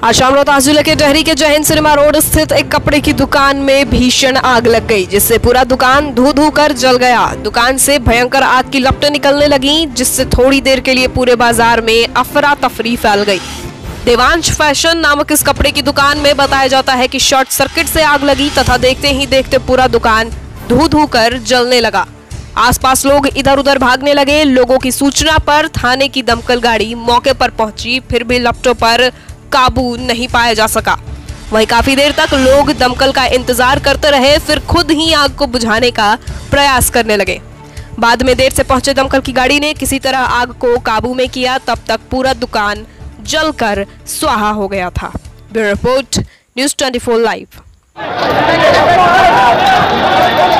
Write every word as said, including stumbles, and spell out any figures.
आज शाम रोहतास जिले के डेहरी के जय हिंद सिनेमा रोड स्थित एक कपड़े की दुकान में भीषण आग लग गई, जिससे पूरा दुकान धू धू कर जल गया। दुकान से भयंकर आग की लपटें निकलने लगी, जिससे थोड़ी देर के लिए पूरे बाजार में अफरा तफरी फैल गई। देवांश फैशन नामक इस कपड़े की दुकान में बताया जाता है कि शॉर्ट सर्किट से आग लगी तथा देखते ही देखते पूरा दुकान धू धू कर जलने लगा। आसपास लोग इधर उधर भागने लगे। लोगों की सूचना पर थाने की दमकल गाड़ी मौके पर पहुंची, फिर भी लपटों पर काबू नहीं पाया जा सका। वहीं काफी देर तक लोग दमकल का इंतजार करते रहे, फिर खुद ही आग को बुझाने का प्रयास करने लगे। बाद में देर से पहुंचे दमकल की गाड़ी ने किसी तरह आग को काबू में किया। तब तक पूरा दुकान जलकर स्वाहा हो गया था। ब्यूरो रिपोर्ट, न्यूज़ चौबीस लाइव।